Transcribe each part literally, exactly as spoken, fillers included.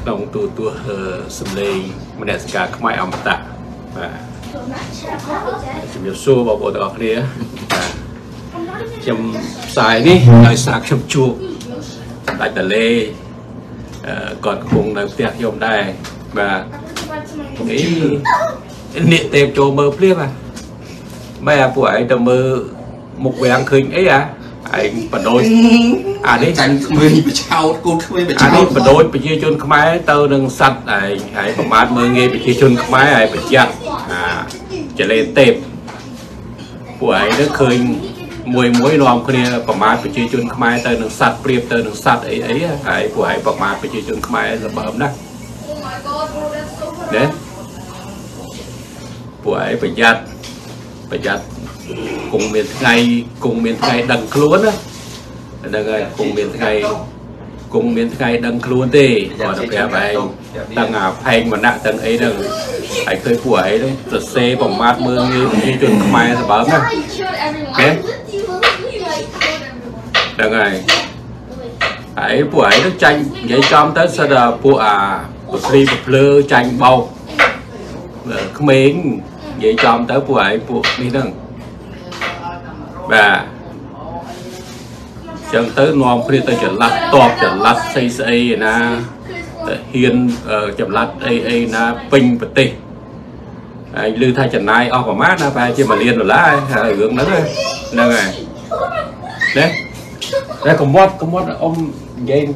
trong tu tu sầm lê mình để cả các máy âm tạ và chấm nhiều xô vào bộ đó kia chấm xài đi lại sạc chấm chua đại tờ lê còn cùng là tiệc dùng đây và cái niệm tem cho mơ phép à mẹ của ấy tầm mơ một vàng khinh ấy à anh bật đôi à đấy anh đi bật đôi bị chia chôn máy tơ đừng sạch này hãy bằng mát mơ nghe bị chia chôn máy này bị chặt à trở lên tệp của ấy nó khơi mùi muối lòm kia bằng mát bị chia chôn máy tơ đừng sạch priệp tơ đừng sạch ấy ấy hãy của ấy bằng mát bị chia chôn máy là bấm đó đấy của ấy bị chặt bị chặt cùng miền ngày cùng miền ngày đằng luôn á đằng ngày cùng miền ngày cùng miền ngày đằng luôn thì còn được kẻ vậy đằng à phanh mà nặng tầng ấy đằng ấy khơi của ấy đấy giật xe bằng mát mưa như như chuẩn mai là bấm đó ok đằng này ấy của ấy nó tranh giấy trong tới sau đó của à của free của lơ tranh bầu Khmer giấy trong tới của ấy của đi đằng và chẳng tới nòm khi tôi chọn lát top chọn lát xây xây na hiên chọn lát ai ai na pin vật tì anh lưu thay chọn này ở mát na phải chứ mà liên rồi lá hướng đó nè này đấy đây có mót có mót ông game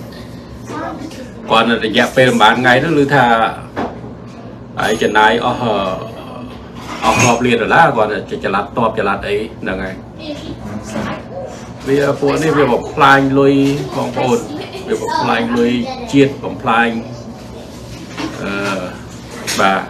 còn là dẹp về bán ngày đó lưu tha ấy chọn này ở ở họp liền rồi lá còn là chọn lát top chọn lát ấy là ngày vì phụ này về một plan lôi bóng ồn về một plan lôi chiết bóng plan và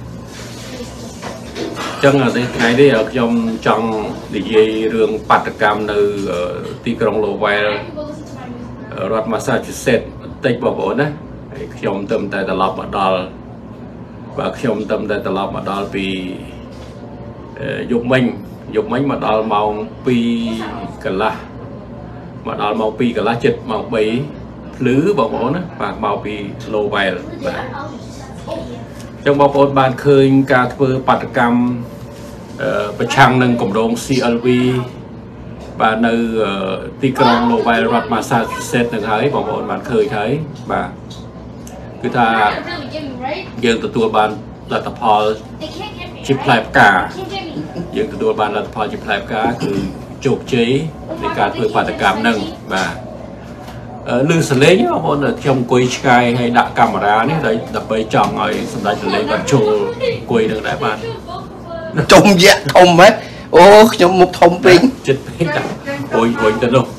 chân là ngày đây ở trong trong để dây rương bát cam nơi tì krong Lowellរដ្ឋ Massachusetts តិចបងប្អូនណាខ្ញុំទៅតែត្រឡប់មកដល់បាទខ្ញុំទៅតែត្រឡប់មកដល់ពីយប់មិញយប់មិញមកដល់ម៉ោងពីរកន្លះមកដល់ម៉ោងពីរកន្លះចិត្តម៉ោងបីភ្លឺបងប្អូនណាបាទមកពី Lowell បាទចឹងបងប្អូនបានឃើញការធ្វើបាតកម្មប្រឆាំងនឹងគម្រោង C L V បាទនៅទីក្រុង Lowell រដ្ឋ Massachusetts នឹងហើយបងប្អូនបានឃើញហើយបាទគឺថាយើងទទួលបានលទ្ធផលជាផ្លែផ្កាយើងទទួលបានលទ្ធផលជាផ្លែផ្កាគឺជោគជ័យនៃការធ្វើបាតកម្មហ្នឹងបាទលឺសលេងបងប្អូនខ្ញុំអង្គុយឆ្ងាយហើយដាក់កាមេរ៉ានេះដើម្បីចង់ឲ្យសម្ដេចសលេងគាត់ចូលអង្គុយនឹងដែរបាទចុំយៈធំហ៎អូខ្ញុំមុខធំពេកចិត្តពេកដាក់អុយអុយទៅនោះ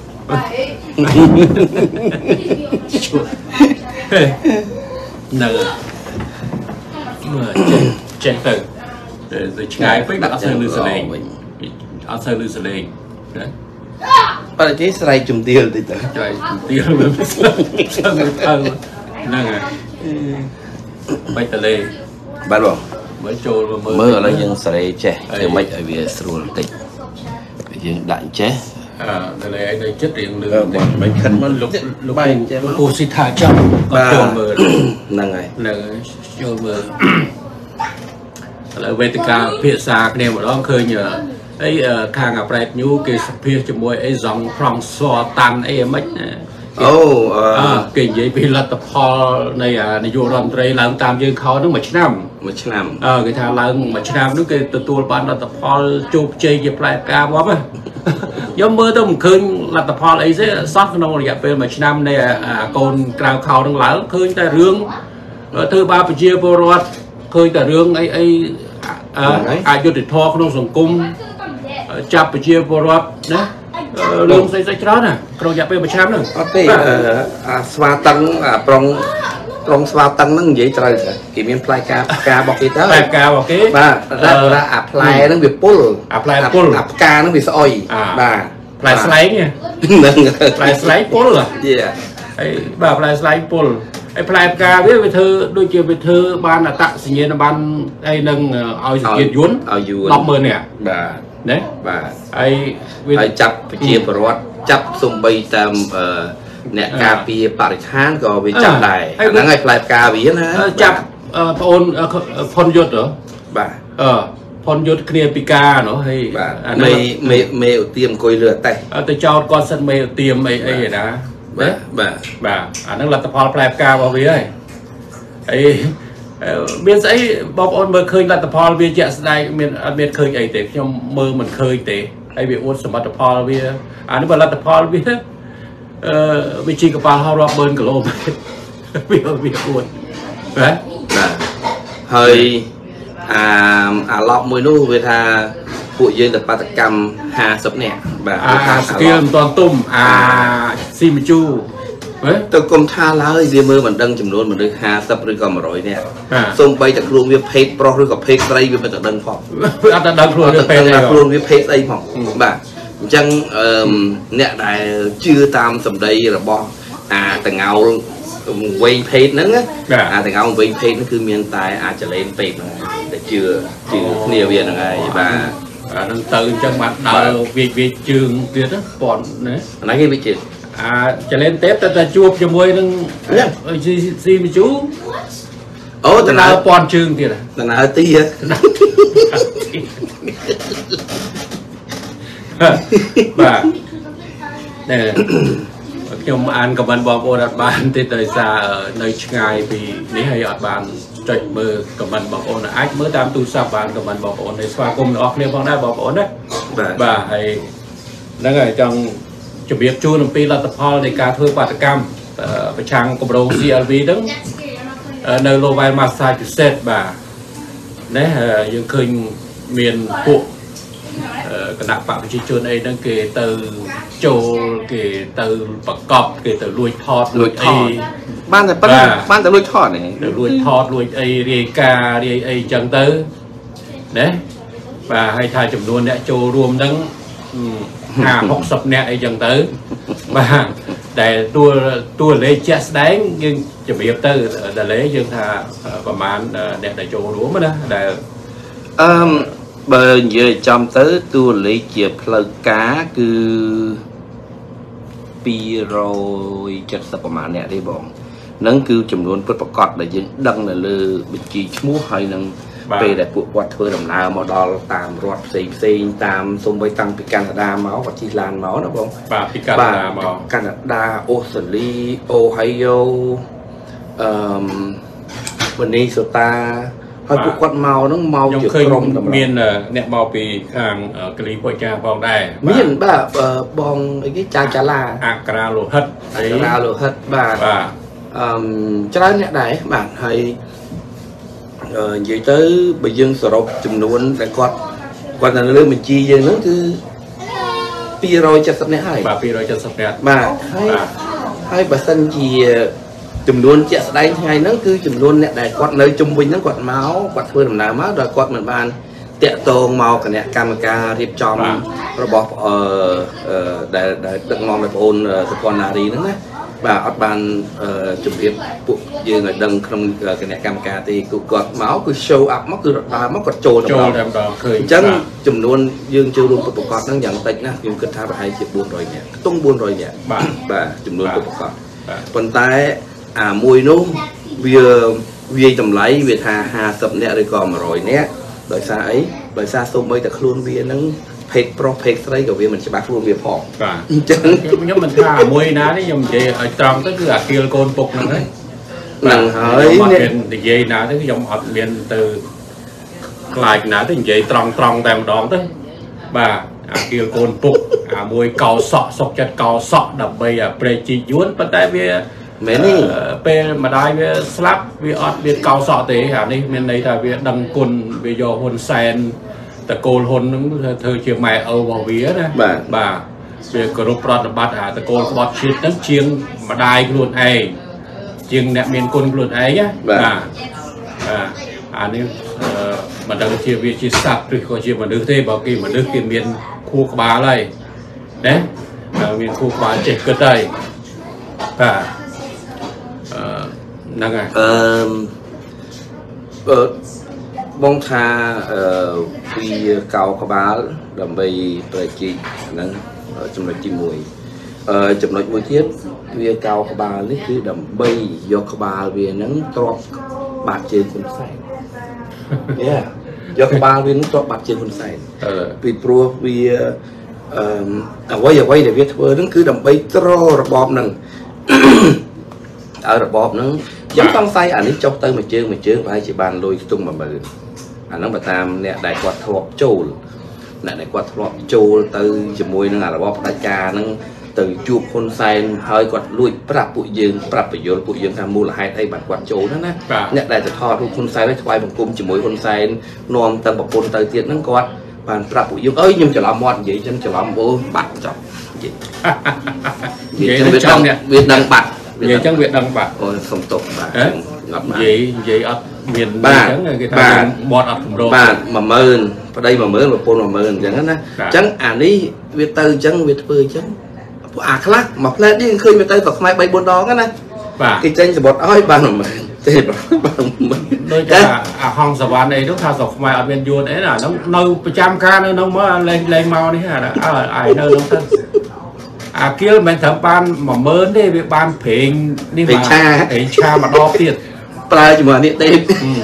នៅចេះទៅទៅឆ្ងាយពេកដាក់អត់សូវលឺសលេងអត់សូវលឺសលេងណាបើចេះស្រ័យជំទាវតិចទៅស្រ័យជំទាវមើលស្លឹកស្លឹកទៅហ្នឹងហើយបាច់តលេបាទបងមើលចូលមើលមើលឥឡូវយើងស្រ័យចេះធ្វើម៉េចឲ្យវាស្រួលបន្តិចយើងដាក់ចេះអឺតលេឲ្យនៅចិត្តរៀងលឺបន្តិចមិនខិនមកលុបលុបចេះមកពូស៊ីថាចាំគាត់ចូលមើលហ្នឹងហើយហ្នឹងហើយចូលមើលឥឡូវវេទិកាភាសាគ្នាម្ដងឃើញអីខាងអាប្រែតញូគេសភាជាមួយអីសងប្រងសតាន់អីមិនអូគេនិយាយពីលទ្ធផលនៃនាយករដ្ឋមន្ត្រីឡើងតាមយើងខោនោះមួយឆ្នាំមួយឆ្នាំអឺគេថាឡើងមួយឆ្នាំនោះគេទទួលបានលទ្ធផលជោគជ័យជាផ្លែផ្កាមកខ្ញុំមើលទៅមិនឃើញលទ្ធផលអីទេសោះក្នុងរយៈពេលមួយឆ្នាំនៃកូនក្រៅខោនឹងឡើងឃើញតែរឿងធ្វើបាបប្រជាពលរដ្ឋឃើញតែរឿងអីអីអយុត្តិធម៌ក្នុងសង្គមចាប់ប្រជាពលរដ្ឋណារឿងស្អីស្អីច្រើនណាក្នុងរយៈពេលមួយឆ្នាំហ្នឹងអត់ទេអាស្វាតឹងអាប្រុងប្រុងស្វាតឹងហ្នឹងនិយាយត្រូវគេមានផ្លែការផ្ការបស់គេទៅផ្លែការរបស់គេបាទតែអាផ្លែហ្នឹងវាពុលអាផ្លែពុលអាផ្កាហ្នឹងវាស្អុយបាទផ្លែស្លែងហ្នឹងផ្លែស្លែងពុលហ៎ហើយបាទផ្លែស្លែងពុលហើយផ្លែផ្កាវាវាធ្វើដូចជាវាធ្វើបានអត្តសញ្ញាណប័ណ្ណអីនឹងឲ្យសង្កេតយន្តឲ្យយន្ត 100000 នាក់បាទណាបាទហើយវាចាប់ប្រជាពលរដ្ឋចាប់សំបីតាម nè cà phê bạc than có bị chặt lại nó ngay lại cà phê nữa chặt phun phun dột rồi bà ờ phun dột kia pika nó hay mày mày mày tiêm coi lửa tay tôi cho con sân mày tiêm mày ấy đó bà bà bà à nó là tập hợp lại ca vào với ấy ấy miền giấy bọc ôn mơ khơi là tập hợp với chợ đây miền miền khơi ấy để cho mơ mình khơi để ai bị ôn sầm tập hợp với à nó là tập hợp với vị trí của bà họ rập bơn cả lô bị bị ôn đấy hơi à à lọ mùi nu về tha phụ dương được ba tập cầm hà sập nè bà à kia toàn tôm à sim chu tôi cùng tha lá ơi riêng mưa mình đăng chùm luôn mình được hà sập rồi còn mà rồi nè xung bayจากluôn với phết pro rồi còn phết đây với mình đăng phòng anh ta đăng luôn với phết luôn với phết đây phòng bà chẳng nè đại chưa tam sầm đây là bo à tầng ngầu quay phết nữa à tầng ngầu quay phết nó cứ miền tài à trở lên phết để chưa chưa nhiều việc là ngày bà nó từ chân mặt đầu việc việc trường việc đó còn đấy nói cái việc chuyện à trở lên tép ta ta chuột cho môi nâng gì gì mà chú ố tao nào còn trường kìa tao nào tí á bà nè trong ăn cầm bàn bọc ô đặt bàn thì tới xa ở nơi ngày vì nếu hay ở bàn chạy mơ cầm bàn bọc ô là ách mới tam tu sắp bàn cầm bàn bọc ô này xoa cùng nó nếu con đã bọc ô đấy bà hay nó ngày trong chuẩn bị chu làm pi là tập ho để cả thôi quả cam phải trang của Lowell xê lờ vê đứng nơi Lowell Massachusetts bà đấy những khơi miền phụ cái nạp phạm chỉ chuồn ấy đang kể từ châu kể từ bạc cọp kể từ lùi thọt lùi thọt ban từ ban từ lùi thọt này lùi thọt lùi ấy riêng ca riêng ấy chẳng tới đấy và hai thai chấm luôn đấy châu rùm đắng hà học sập nè ấy chẳng tới và để tua tua lấy chết đánh nhưng chuẩn bị từ để lấy dương thàประมาณđể để châu lúa mà đó để bờ giờ trong tới tôi lấy chìa phơi cá cứ pi rồi chặt sập mà nè đi bọn nắng cứ chùm luôn với bọc cọt để dân đăng là lơ bị chi múa hay nâng về để buộc quạt thôi đồng nào mà đo tạm rót xì xì tạm xung quanh tăng pi Canada máu và chi lan máu đó không bà pi Canada máu Canada Australia Ohio Minnesota hơi buộc quạt màu nó màu chữ không miền nẹt màu vì hàng California vòng đây miền bà bong cái cha cha la Accra lô hết Accra lô hết bà cho nên nẹt đấy bạn hay vậy tới bây giờ sờ rộp chùm luôn để quạt quạt là lưỡi mình chi giờ nó cứ pi rồi cho sập nẹt hay bà pi rồi cho sập nẹt bà hay hay bà xanh gì chùm luôn chạy đánh hay nó cứ chùm luôn nè để quạt nơi trung bình nó quạt máu quạt hơi làm nào máu rồi quạt mình bàn tẹt tôn màu cả nè camera riệp trong rồi bỏ để để được ngon để ôn từ con nào đi nữa và ở bàn chùm riệp buộc như người đăng không cái nè camera thì cứ quạt máu cứ show up mất cứ ba mất quạt trôi chân chùm luôn dương chưa luôn của quạt nó nhận tịch nè nhưng cứ tha hai chiếc buồn rồi nhỉ tung buồn rồi nhỉ bà chùm luôn của quạt còn tay à mùi nó vừa vì tầm lấy việc hà hà sập nè rồi còn mà rồi nè đời xa ấy đời xa xung mấy thật luôn vì nó phết pro phết đấy của vì mình sẽ bắt luôn việc họ nhưng mình thả mùi ná đấy nhưng vậy ở trong tất cả kia côn phục nó đấy nặng hơi thì vậy ná cái dòng học miền từ lại ná thì vậy tròn tròn tèm đón đấy bà kia côn phục à mùi cầu sọ sọc chặt cầu sọ đập bây à pre chi yuan bắt tay với mấy này pe mà đai với slap với ọt với cao sọ tế hả đi bên đây là với đằng cồn với do hôn sen ta cồn hôn nó thời chiều mẹ âu vào vía đấy bà bà về cờ rô prot bắt hả ta cồn bọt chít nó chiêng mà đai luôn ai chiêng nẹt miền cồn luôn ấy nhá bà à à nếu mà đang chia việc chia sạp rồi có chia mà nước thế bảo kỳ mà nước kia miền khu bá này đấy miền khu bá chết cơ đây à năng à ờ bông tha vì cao có bá đầm bay trời chi nắng trong là chi mùi ចំណុចមួយទៀតវាកោក្បាលនេះគឺដើម្បីយកក្បាលវាហ្នឹងទ្របបាត់ជើងហ៊ុនសែនយកក្បាលវានឹងទ្របបាត់ជើងហ៊ុនសែនពីព្រោះវាអ្វីអ្វីដែលវាធ្វើហ្នឹងគឺដើម្បីទ្ររបបហ្នឹងឲ្យរបបហ្នឹងខ្ញុំសង្ស័យអានេះចុះទៅមួយជើងមួយជើងប្រហែលជាបានលុយខ្ទង់មួយម៉ឺនអាហ្នឹងបើតាមអ្នកដែលគាត់ធ្លាប់ចូលអ្នកដែលគាត់ធ្លាប់ចូលទៅជាមួយនឹងរបបផ្ដាច់ការហ្នឹងទៅជួបហ៊ុនសែនហើយគាត់លួចប្រាប់ពួកយើងប្រាប់បញ្យលពួកយើងថាមូលហេតុអីបានគាត់ចូលហ្នឹងណាអ្នកដែលទៅថតរូបហ៊ុនសែនឲ្យថ្វាយបង្គំជាមួយហ៊ុនសែននាំទៅប្រពន្ធទៅទៀតហ្នឹងគាត់បានប្រាប់ពួកយើងអើយខ្ញុំច្រឡំមាត់និយាយចឹងច្រឡំអូបាត់ចប់និយាយនិយាយចឹងវាដឹងបាត់និយាយចឹងវាដឹងបាត់អូសុំទុកបាទអត់និយាយនិយាយអត់មានអញ្ចឹងគេថាបត់អត់កម្របាទមួយម៉ឺនប្តីមួយម៉ឺនប្រពន្ធមួយម៉ឺនអញ្ចឹងណាអញ្ចឹងអានេះវាទៅអញ្ចឹងវាធ្វើអញ្ចឹងពួកអាខ្លះមួយផ្លែតនេះឃើញវាទៅក៏ខ្មែរបីបួនដងណាបាទគេចេញសបុតឲ្យបានមួយម៉ឺនទេបានមួយដូចថាអាហងសវណ្ណអីនោះថាស្រុកខ្មែរអត់មានយួនអីណាហ្នឹងនៅប្រចាំការនៅនោះមកលេងលេងមកនេះអាអាយនៅនោះទៅអាគៀលមិនត្រឹមបានមួយម៉ឺនទេវាបានប្រេងនេះមកប្រេងឆាម្ដងទៀតប្រើជាមួយនេះទេ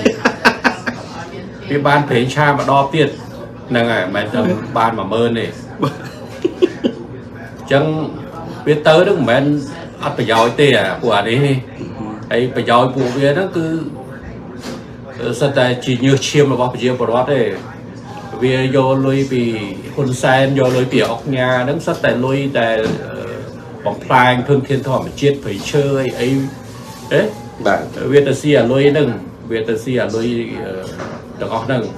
វាបានប្រេងឆាម្ដងទៀតហ្នឹងហើយមិនត្រឹមបានមួយម៉ឺនទេអញ្ចឹងវាទៅនឹងមិនមែនអត់ប្រយោជន៍ទេអាពួកអានេះហើយប្រយោជន៍ពួកវាហ្នឹងគឺសិតតែជាញើសឈាមរបស់ប្រជាពលរដ្ឋទេវាយកលុយពីហ៊ុនសែនយកលុយពីអុកញ៉ាហ្នឹងសិតតែលុយតែបំផ្លាញធនធានធម្មជាតិព្រៃឈើអីអីហ៎បាទវាទៅស៊ីអាលុយហ្នឹងវាទៅស៊ីអាលុយទាំងអស់ហ្នឹង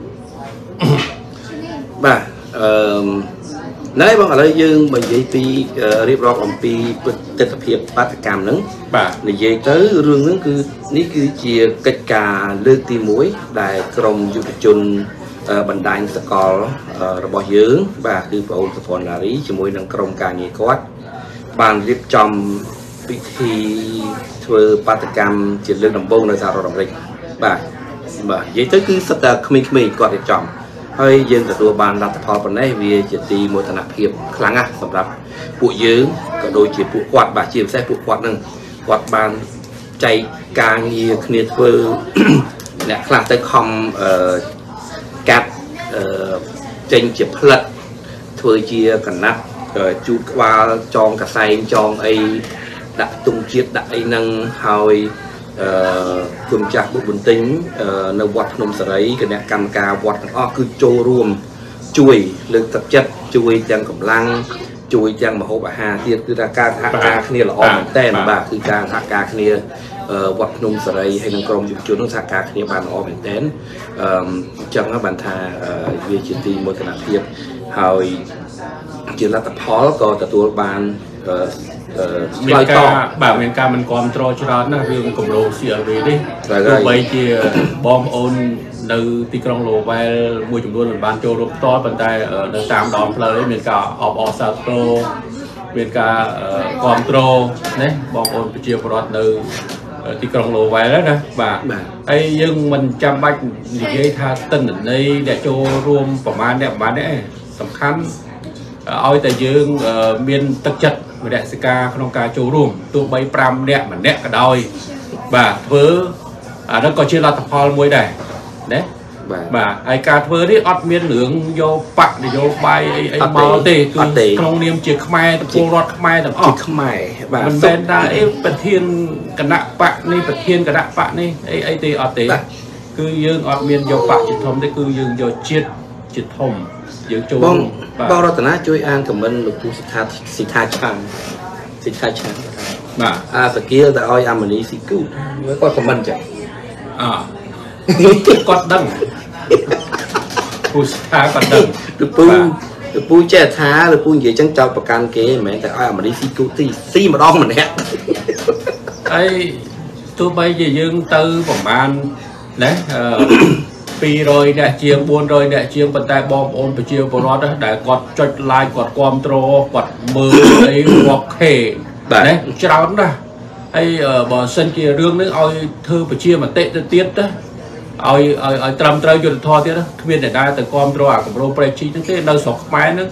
បាទអឺណែបងឥឡូវយើងបើនិយាយពីរៀបរាប់អំពីទស្សនវិជ្ជាបាតកម្មហ្នឹងបាទនិយាយទៅរឿងហ្នឹងគឺនេះគឺជាកិច្ចការលើកទីមួយដែលក្រមយុវជនបណ្ដាញសកលរបស់យើងបាទគឺបងអូនសុភ័ណ្ឌនារីជាមួយនឹងក្រុមការងារគាត់បានរៀបចំពិធីធ្វើបាតកម្មជាលើកដំបូងនៅសហរដ្ឋអាមេរិកបាទបាទនិយាយទៅគឺសិតតែក្មេងៗគាត់រៀបចំហើយយើងទទួលបានលទ្ធផលប៉ុណ្ណេះវាជាទីមោទនភាពខ្លាំងណាស់សម្រាប់ពួកយើងក៏ដូចជាពួកគាត់បាទជាពិសេសពួកគាត់នឹងគាត់បានចែកការងារគ្នាធ្វើអ្នកខ្លះទៅខំអឺកាត់អឺចេញជាផ្លិតធ្វើជាកណាត់ជូតក្បាលចងកសែងចងអីដាក់ទង់ជាតិដាក់អីហ្នឹងហើយអឺគុំចាស់បុកបន្ទិញនៅវត្តភ្នំសេរីគណៈកម្មការវត្តទាំងអស់គឺចូលរួមជួយលើកទឹកចិត្តជួយទាំងកម្លាំងជួយទាំងម្ហូបអាហារទៀតគឺថាការសហការគ្នាល្អមែនតើបាទគឺការសហការគ្នាវត្តភ្នំសេរីហើយនឹងក្រុមយុវជននឹងសហការគ្នាបានល្អមែនតើអឺអញ្ចឹងបានថាវាជាទីមោទនភាពហើយជាលទ្ធផលក៏ទទួលបានមានការបាទមានការមិនគ្រប់គ្រងច្រើនណាស់រឿងគម្រោង C L V នេះទោះបីជាបងប្អូននៅទីក្រុង Lowell មួយចំនួនមិនបានចូលរួមផ្ទាល់ប៉ុន្តែនៅតាមដងផ្លូវនេះមានការអបអរសាទរមានការគ្រប់គ្រងណាបងប្អូនប្រជាពលរដ្ឋនៅទីក្រុង Lowell ណាបាទហើយយើងមិនចាំបាច់និយាយថាទិន្នន័យដែលចូលរួមប្រមាណអ្នកប្រមាណនេះសំខាន់ឲ្យតែយើងមានទឹកចិត្តមនសិការក្នុងការចូលរួមទោះបីប្រាំនាក់ម្នាក់ក៏ដោយបាទធ្វើអានោះក៏ជាលទ្ធផលមួយដែរណាបាទហើយការធ្វើនេះអត់មានរឿងយកបកនយោបាយអីអីមកទេគឺក្នុងនាមជាខ្មែរពលរដ្ឋខ្មែរទាំងអស់ខ្មែរបាទមិនមែនថាអីប្រធានគណៈបកនេះប្រធានគណៈបកនេះអីអីទេអត់ទេគឺយើងអត់មានយកបកជាធំទេគឺយើងយកជាតិជាធំយើងចូលបងបងរតនាជួយអានខមមិនលោកទូសិដ្ឋាសិដ្ឋាឆានសិដ្ឋាឆានបាទអាសកៀលទៅឲ្យអាម៉ានីស៊ីគូគាត់ខមមិនចឹងអគាត់ដឹងពូសិដ្ឋាគាត់ដឹងលោកពូលោកពូចេះថាលោកពូនិយាយចឹងចោតប្រកាន់គេមិនមែនតែឲ្យអាម៉ានីស៊ីគូទីស៊ីម្ដងម្នាក់ហើយទោះបីជាយើងទៅប្រហែលណាពីររយអ្នកជាងបួនរយអ្នកជាងប៉ុន្តែបងប្អូនប្រជាពលរដ្ឋដែលគាត់ចុច like គាត់គ្រប់គ្រងគាត់មើលអីរាប់ខេណាច្រើនណាស់ហើយបើសិនជារឿងនេះឲ្យធ្វើប្រជាមតិទៅទៀតទៅឲ្យឲ្យឲ្យត្រឹមត្រូវយុត្តិធម៌ទៀតគ្មានអ្នកណាទៅគ្រប់គ្រងអាគម្រោងប្រេជីហ្នឹងទេនៅស្រុកខ្មែរហ្នឹង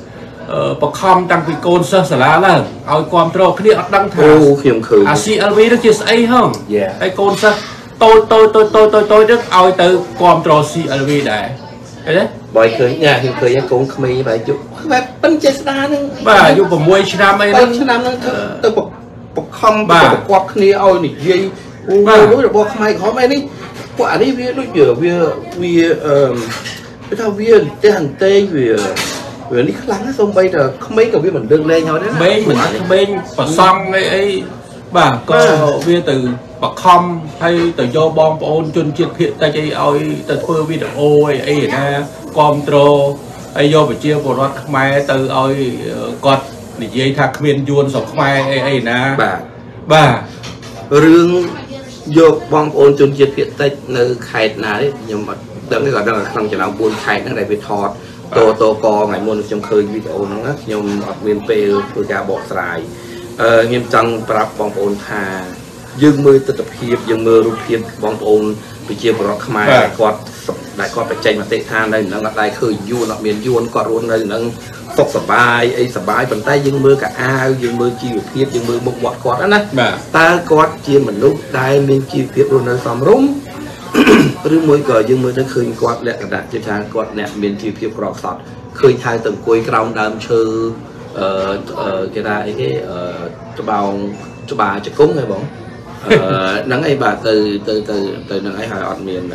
bậc khom tăng vì côn sơ sả lá là ao quam trâu cái điện đăng thả à xê lờ vê nó chia sẻ không cái côn sơ tôi tôi tôi tôi tôi tôi đức ao từ quam trâu xê lờ vê đấy đấy bởi khởi nhà thì khởi cũng Khmer vậy chú vậy bên trên đá nữa bà chú còn mua năm ấy đó năm nó từ bậc bậc khom bậc quạt kia ao này dây đối được bậc Khmer khó mấy đi quả đi với đối giờ với với cái thao viên cái hàng tê về về lý lắng xong bây giờ không mấy cả viên mình đương lên nhau đấy bên mình bên và xong ấy ấy bà có viên từ bậc khom hay từ do bom ôn chuyên chuyên hiện tại cái oi từ phơi video ấy ấy nè control ấy do phải chia của nó Khmer từ oi cọt để dây thạc miền yuan sọc Khmer ấy ấy nè bà bà riêng do bom ôn chuyên chuyên hiện tại nơi khai nào đấy nhưng mà đừng cái gọi là không chỉ nào buôn khai nó lại bị thọt tô tô co ngày muôn trong khơi video nó nhưng ở miền Tây tôi ra bọt xài nghiêm trọng tập bom ôn thà dương mưa tập hiệp dương mưa rụp hiệp bom ôn bị chia vào Khmer quạt đại quạt phải chạy mà tệ than đây nó lại khơi yuan nó miền yuan quạt luôn đây nó tóc sờ bài ấy sờ bài bàn tay dương mưa cả a dương mưa chia hiệp dương mưa một quạt quạt đó nè ta quạt chia mình lúc đây mình chia hiệp luôn nó xóm rúng rồi mỗi cờ dương mưa nó khơi quạt lẹ cả đại chia than quạt lẹ miền chia hiệp quạt sọt khơi thay từng cuối còng đam chư cái đại cái cho bao cho bà cho cúng hay bóng nắng ấy bà từ từ từ từ nắng ấy hỏi ọt miền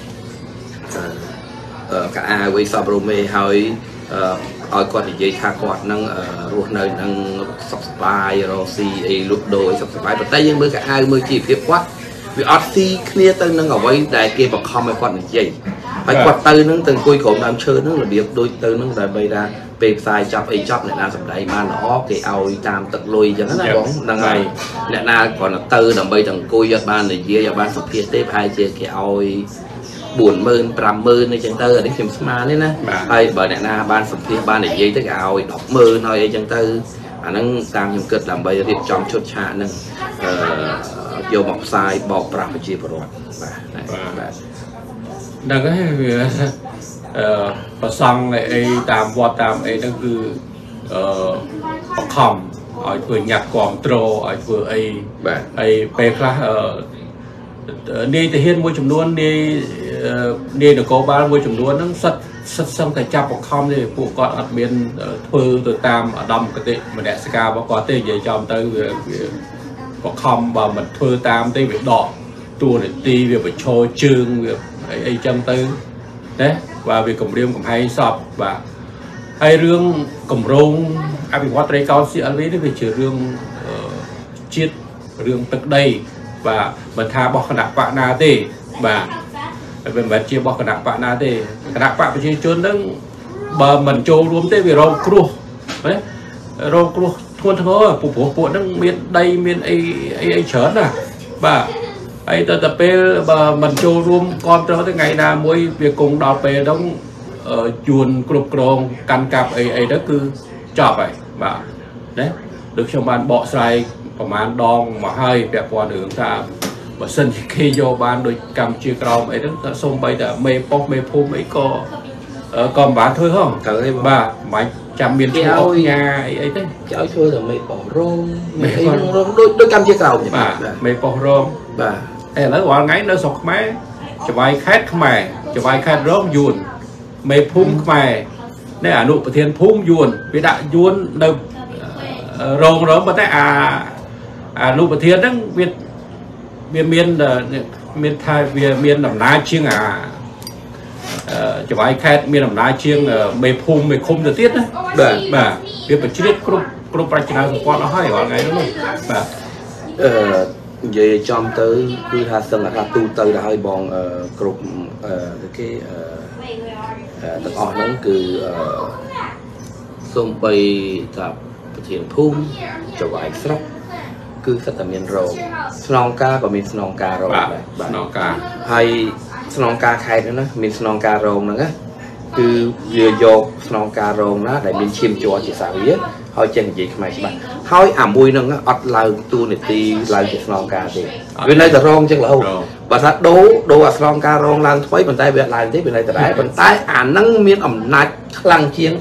cả ai với sabrome hỏi hỏi quạt thì dây thà quạt nắng ruột nơi nắng sập bài rồi xì lụt đồi sập bài tay nhưng mới cả ai mới chỉ phía quát vì ọt xì kia từ nắng ở với đại kia bọc không hay quạt gì phải quạt từ nắng từng cuối cùng làm chơi nó là việc đôi từ nắng đại bây ra về sai chọc ấy chọc này là sập đầy mà nó cái ao tam tật lùi chẳng là bóng đằng này nè na còn là từ đằng bây thằng côi giật ban này kia giật ban sập kia tiếp hai chia cái ao buồn mơn pram mơn này chẳng tơ ở đấy phim smart đấy nè hay bởi nè na ban sập kia ban này dây tới cái ao đọc mơn thôi ấy chẳng tơ à nó tam nhung cực làm bây giờ việc trong chốt chạ nè vô mọc sai bọc pram chia vào rồi đằng cái và xong này tam vọt tam ấy nó cứ bọc hòm ở vừa nhặt control ở vừa ấy ấy về khác đi thì hiên môi trường luôn đi đi được có ba môi trường luôn nó sắt sắt xong cái chắp bọc hòm thì phụ con ở bên phư từ tam ở đầm cái tệ mà đẹp ska bọc có tê về trong tới bọc hòm và mình phư tam tới việc đỏ tua để ti việc phải trôi chương việc ấy chân tới đấy và việc cầm riêng cầm hay sọp và hay riêng cầm rong ai bị hoạt cao sĩ với nó về trừ riêng chiết riêng tức đây và mình tha bọc nạp bạn na tê và mình vẫn chia bọc nạp bạn na tê nạp bạn chia chốn đó bờ mình trâu luôn tê về rong cru đấy rong cru thôn thưa phụ phụ phụ nó miền đây miền ấy ấy ấy chớn à và ấy từ tập bờ mình trâu luôn con cho tới ngày nào mỗi việc cùng đào về đóng ở chuồn cục cồn căn cặp ấy ấy đó cứ chọc vậy và đấy được trong ban bọ xàiประมาณ đòn mà hơi đẹp qua đường ta và sân khi vô ban đôi cầm chia còng ấy đó xông bay đã mê pop mê phum ấy có còn bán thôi không bà máy chăm miền châu nhà ấy ấy thế cháu chơi là mê bỏ rôm mê rôm đôi đôi cầm chia còng bà mê bỏ rôm bà ấy lấy quả ngay nó sọc máy cho bay khét Khmer cho bay khét rôm yuan mê phum Khmer đây à nụ thiên phum yuan vì đã yuan đâu rôm đó mà thấy à à nụ thiên đó việt miền miền miền Thái miền nằm ná chiêng à cho bay khét miền nằm ná chiêng mê phum mê khum giờ tiết đấy bà bà biết phải chết group group ra china của con nó hay gọi ngày đó luôn bà về trong tới cứ ha sân là ha tu tới đã hơi bòn group cái tập on nó cứ xung bay tập thiền phum cho vài sắp cứ rất là miền rồng song ca và miền song ca rồi bạn song ca hay song ca khai nữa miền song ca rồng nữa cứ vừa vô song ca rồng đó để miền chim chùa chỉ xả biết hỏi chân gì mà các bạn hỏi ẩm bùi nó ọt lao tu này ti lao chỉ song ca thì bên đây là rong chắc là không và thật đố đố ở song ca rồng lan thấy bàn tay bị lại thế bên này tại đấy bàn tay à năng miền ẩm nát lăng chiến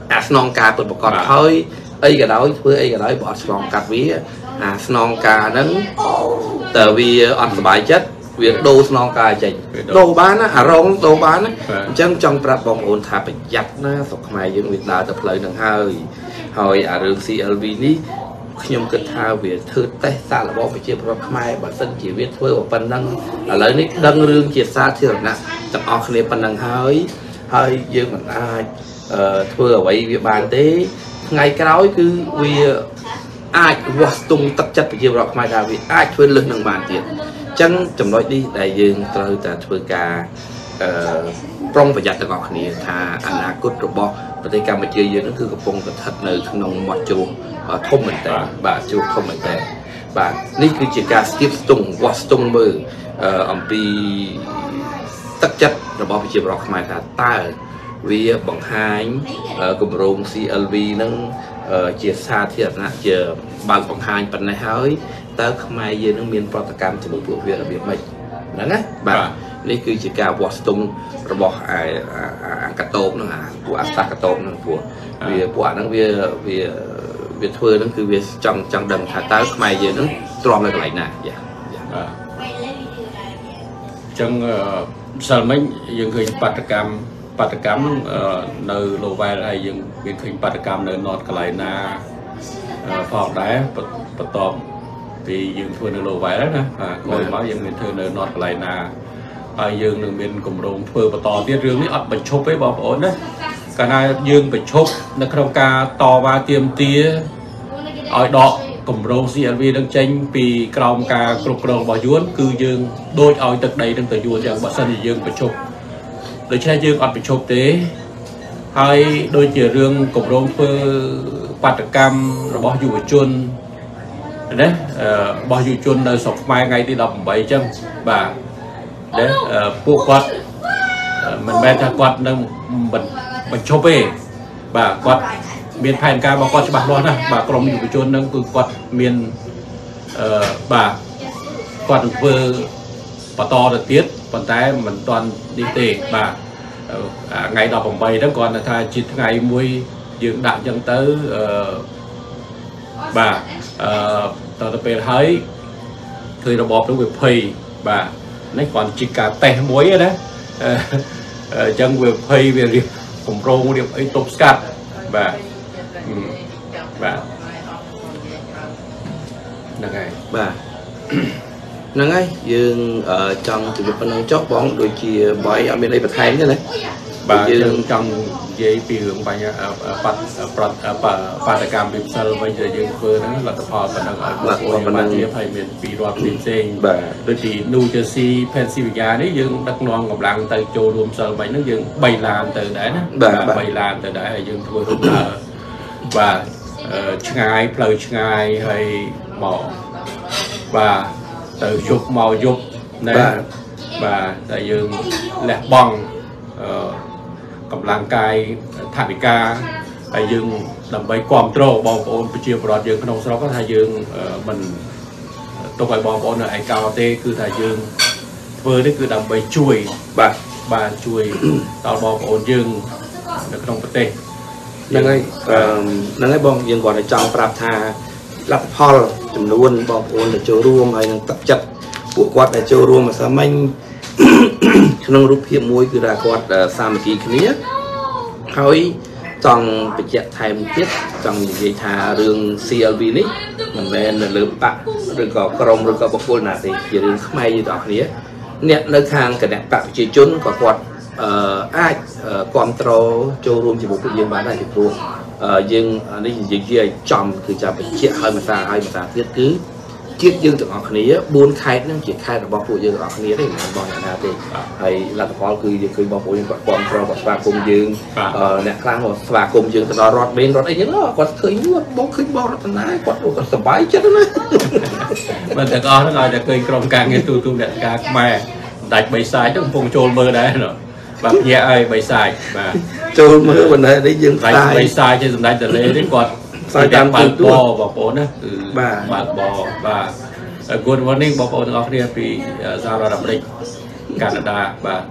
អាស្នងការពិតប្រកបហើយអីក៏ដោយធ្វើអីក៏ដោយបើអត់ឆ្លងកាត់វាអាស្នងការហ្នឹងតើវាអត់សុបាយចិត្តវាដូរស្នងការចេញដូរបានណាអារងដូរបានណាអញ្ចឹងចង់ប្រាប់បងប្អូនថាប្រយ័ត្នណាស្រុកខ្មែរយើងវាដើរទៅផ្លូវហ្នឹងហើយហើយអារឿង C L V នេះខ្ញុំគិតថាវាធ្វើតេស្តសាកល្បងប្រជាពលរដ្ឋខ្មែរបើសិនជាវាធ្វើប៉ុណ្ណឹងឥឡូវនេះដឹងរឿងជាសាធារណៈទាំងអស់គ្នាប៉ុណ្ណឹងហើយហើយយើងមិនអាចធ្វើអ្វីវាបានទេថ្ងៃក្រោយគឺវាអាចវាស់ស្ទង់ទឹកចិត្តប្រជាពលរដ្ឋខ្មែរថាវាអាចធ្វើលឹះនឹងបានទៀតអញ្ចឹងចំណុចនេះដែលយើងត្រូវតែធ្វើការអឺប្រុងប្រយ័ត្នទាំងអស់គ្នាថាអនាគតរបស់ប្រទេសកម្ពុជាយើងនឹងគឺកំពុងស្ថិតនៅក្នុងមាត់ជ្រោះធំមែនតើបាទជ្រោះធំមែនតើបាទនេះគឺជាការស្ទាបស្ទង់វាស់ស្ទង់មើលអំពីទឹកចិត្តរបស់ប្រជាពលរដ្ឋខ្មែរថាតើវាបង្ហាញគម្រោង C L V នឹងជាសាធារណៈជាបើកបង្ហាញប៉ុណ្ណេះហើយតើខ្មែរយើងនឹងមានប្រតិកម្មជាមួយពួកវារបៀបម៉េចហ្នឹងណាបាទនេះគឺជាការវាស់ស្ទង់របស់អាកាតូបហ្នឹងអាពួកអាសាកាតូបហ្នឹងព្រោះវាពួកអាហ្នឹងវាវាវាធ្វើហ្នឹងគឺវាចង់ចង់ដឹងថាតើខ្មែរយើងហ្នឹងទ្រាំនៅកន្លែងណាយ៉ាបាទអញ្ចឹងម្សិលមិញយើងឃើញបាតកម្មបាតកម្មនៅ Lowell ហើយយើងមានឃើញបាតកម្មនៅ North Carolina ផងដែរបន្ទាប់ពីយើងធ្វើនៅ Lowell ណាបាទក្រោយមកយើងមានធ្វើនៅ North Carolina ហើយយើងនឹងមានគម្រោងធ្វើបន្តទៀតរឿងនេះអត់បញ្ឈប់ទេបងប្អូនណាកាលណាយើងបញ្ឈប់នៅក្នុងការតវ៉ាទាមទារឲ្យដកគម្រោង C L V នឹងចេញពីក្រោមការគ្រប់គ្រងរបស់យួនគឺយើងដូចឲ្យទឹកដីនឹងទៅយួនយ៉ាងបើសិនជាយើងបញ្ឈប់ដូច្នេះយើងអត់បញ្ឈប់ទេហើយដូចជារឿងគម្រោងធ្វើបាតកម្មរបស់យុវជនណារបស់យុវជននៅស្រុកខ្មែរថ្ងៃទីដប់ប្រាំបីអញ្ចឹងបាទដែលពួកគាត់មិនមែនថាគាត់នឹងបញ្ឈប់ទេបាទគាត់មានផែនការរបស់គាត់ច្បាស់លាស់ណាបាទក្រុមយុវជនហ្នឹងគឺគាត់មានអឺបាទគាត់នឹងធ្វើបន្តទៅទៀតប៉ុន្តែមិនទាន់នេះទេបាទថ្ងៃដប់ប្រាំបីហ្នឹងគាត់ថាជាថ្ងៃមួយយើងដាក់អញ្ចឹងទៅអឺបាទអឺតទៅពេលហើយឃើញរបបនោះវាភ័យបាទនេះគាត់ជាការតេស្តមួយណាអញ្ចឹងវាភ័យវារៀបគម្រោងរៀបអីទប់ស្កាត់បាទបាទហ្នឹងហើយបាទហ្នឹងហើយយើងចង់ជម្រាបប៉ុណ្ណឹងចុះបងដូចជាបើអត់មានអីបន្ថែមទេណាបាទយើងចង់និយាយពីរឿងបញ្ហាបាត់បាតកម្មវិផ្សិលវិញដែលយើងធ្វើហ្នឹងលទ្ធផលប៉ុណ្ណឹងឲ្យបងប្អូនបានជាហើយមានពីរដ្ឋផ្សេងៗបាទដូចពី New Jersey Pennsylvania នេះយើងដឹកនាំកម្លាំងទៅចូលរួមផ្សិលវិញហ្នឹងយើងបីឡានទៅដែរណាបាទបីឡានទៅដែរហើយយើងធ្វើដំណើរបាទឆ្ងាយផ្លូវឆ្ងាយហើយមកបាទទៅយប់មកយប់ណាបាទតែយើងលះបង់អឺកម្លាំងកាយថវិកាហើយយើងដើម្បីគ្រប់គ្រងបងប្អូនប្រជាពលរដ្ឋយើងក្នុងស្រុកថាយើងមិនទុកឲ្យបងប្អូននៅឯកោទេគឺថាយើងធ្វើនេះគឺដើម្បីជួយបាទបាទជួយដល់បងប្អូនយើងនៅក្នុងប្រទេសហ្នឹងហើយហ្នឹងហើយបងយើងគាត់តែចង់ប្រាប់ថាលទ្ធផលចំនួនបងប្អូនដែលចូលរួមហើយនឹងទឹកចិត្តពួកគាត់ដែលចូលរួមម្សិលមិញក្នុងរូបភាពមួយគឺថាគាត់សាមគ្គីគ្នាហើយចង់បញ្ជាក់ថែមទៀតចង់និយាយថារឿង C L V នេះមិនមែននៅលើបាក់ឬក៏ក្រុមឬក៏បុគ្គលណាទេជារឿងខ្មែរយើងទាំងអស់គ្នាអ្នកនៅខាងគណៈបកប្រជាជនក៏គាត់អឺអាចគ្រប់គ្រងចូលរួមជាមួយពួកយើងបានដែរពីព្រោះយើងនេះនិយាយឲ្យចំគឺចាំបញ្ជាក់ឲ្យភាសាឲ្យភាសាទៀតគឺជាតិយើងទាំងអស់គ្នាបួនខេត្តហ្នឹងជាខេត្តរបស់ពួកយើងទាំងអស់គ្នាទេមិនបងណាទេហើយលទ្ធផលគឺយើងឃើញបងប្អូនយើងគាត់គ្រប់គ្រងគាត់ស្វាគមន៍យើងអ្នកខ្លះមកស្វាគមន៍យើងទៅដល់រដ្ឋបេនរដ្ឋអីចឹងគាត់ឃើញបងឃើញបងរតនាគាត់គាត់សប្បាយចិត្តណាមិនទាំងអស់ហ្នឹងឲ្យតែឃើញក្រុមការងារទូទូអ្នកការខ្មែរដាច់បីសាយទៅកំពុងចូលមើលដែរបាទញាក់ឲ្យបីសាយបាទចូលមើលបណ្ដេនេះយើងផ្សាយបីសាយជាសម្ដេចតលេនេះគាត់ផ្សាយតាមទូទូបងប្អូនណាគឺបាទបបាទ Good morning បងប្អូនទាំងអស់គ្នាពីសហរដ្ឋអាមេរិកកាណាដាបាទ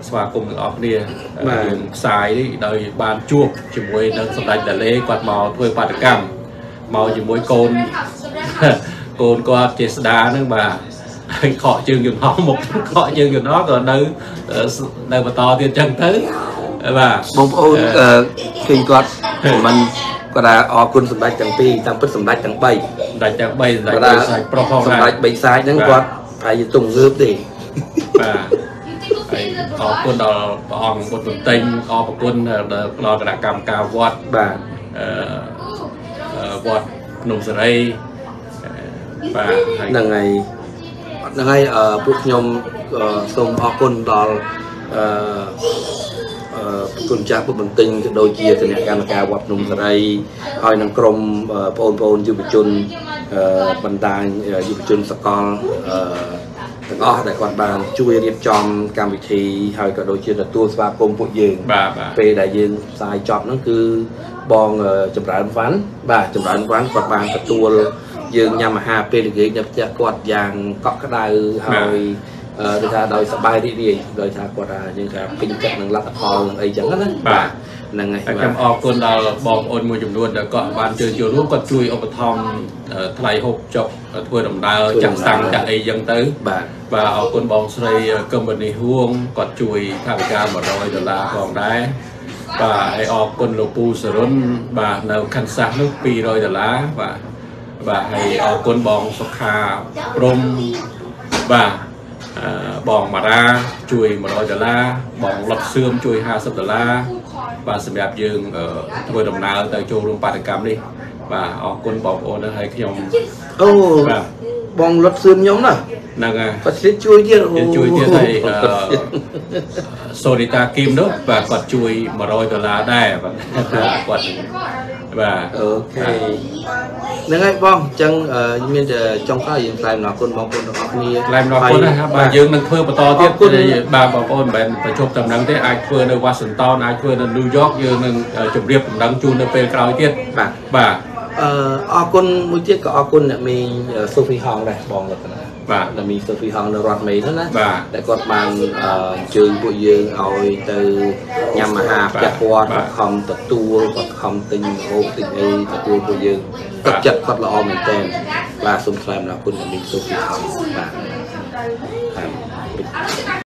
ស្វាគមន៍ទាំងអស់គ្នាយើងផ្សាយដោយបានជួបជាមួយនឹងសម្ដេចតាឡេគាត់មកធ្វើបាតកម្មមកជាមួយកូនកូនគាត់ជាស្ដាហ្នឹងបាទហើយខកជើងយន្តហោះមកខកជើងយន្តហោះក៏នៅនៅបន្តទៀតចឹងទៅបាទបងប្អូនឃើញគាត់មិនគាត់ថាអរគុណសម្ដេចទាំងពីរតាមពិតសម្ដេចទាំងបីសម្ដេចទាំងបីសម្ដេចបីសាច់ប្រុសផងសម្ដេចបីសាច់ហ្នឹងគាត់ហើយទងងើបទេបាទហើយអរគុណដល់ព្រះអង្គពុទ្ធបន្ទិញអរគុណដល់គណៈកម្មការវត្តបាទអឺវត្តភ្នំសេរីបាទហ្នឹងហើយហ្នឹងហើយពួកខ្ញុំសូមអរគុណដល់អឺអឺគុណចាស់ពុទ្ធបន្ទិញក៏ដូចជាគណៈកម្មការវត្តភ្នំសេរីហើយនឹងក្រុមបងប្អូនយុវជនបណ្ដាញយុវជនសកលអឺទាំងអស់ដែលគាត់បានជួយរៀបចំកម្មវិធីហើយក៏ដូចជាទទួលស្វាគមន៍ពួកយើងពេលដែលយើងផ្សាយចប់ហ្នឹងគឺបងចម្រើនវ៉ាន់បាទចម្រើនវ៉ាន់គាត់បានទទួលយើងញ៉ាំអាហារពេលល្ងាចនៅផ្ទះគាត់យ៉ាងកក់ក្ដៅហើយដូចថាដោយសប្បាយរីករាយដោយថាគាត់ថាយើងថាពេញចិត្តនឹងលទ្ធផលនឹងអីចឹងណាបាទហ្នឹងហើយខ្ញុំអរគុណដល់បងប្អូនមួយចំនួនដែលគាត់បានជួយចូលរួមគាត់ជួយឧបត្ថម្ភថ្លៃហូបចុកធ្វើដំណើរចាក់សាំងចាក់អីចឹងទៅបាទបាទអរគុណបងស្រីកឹមនីហួងគាត់ជួយថវិកាមួយរយដុល្លារផងដែរបាទហើយអរគុណលោកពូសរុនបាទនៅខណ្ឌសាសនោះពីរយដុល្លារបាទបាទហើយអរគុណបងសុខាព្រំបាទបងម៉ារ៉ាជួយមួយរយដុល្លារបងលុតសឿមជួយห้าสิบដុល្លារបាទសម្រាប់យើងធ្វើដំណើរទៅចូលរួមបាតកម្មនេះបាទអរគុណបងប្អូនហើយខ្ញុំអូបាទបងលុតសឿមខ្ញុំណាហ្នឹងហើយគាត់ជួយទៀតជួយទៀតហើយសូរីតាគីមនោះបាទគាត់ជួយមួយរយដុល្លារដែរបាទគាត់បាទអូខេហ្នឹងហើយបងអញ្ចឹងមានតែចុងក្រោយយើងថ្លែងអរគុណបងប្អូនទាំងអស់គ្នាថ្លែងអរគុណนะครับបាទយើងនឹងធ្វើបន្តទៀតបាទបងប្អូនមិនមែនប្រជុំតែម្ដងទេអាចធ្វើនៅ Washington អាចធ្វើនៅ New York យើងនឹងជម្រាបដំណឹងជូននៅពេលក្រោយទៀតបាទបាទអឺអរគុណមួយទៀតក៏អរគុណអ្នកមីងសូហ្វីហងដែរបងលក្ខណៈបាទអ្នកមីងសូហ្វីហងនៅរដ្ឋមេហ្នឹងណាបាទតែគាត់បានអញ្ជើញពួកយើងឲ្យទៅញ៉ាំអាហារផ្ទះគាត់គាត់ខំទទួលគាត់ខំទិញហូបទិញអីទទួលពួកយើងទឹកចិត្តគាត់ល្អមែនទែនបាទសូមថ្លែងអរគុណអ្នកមីងសូហ្វីហងបាទ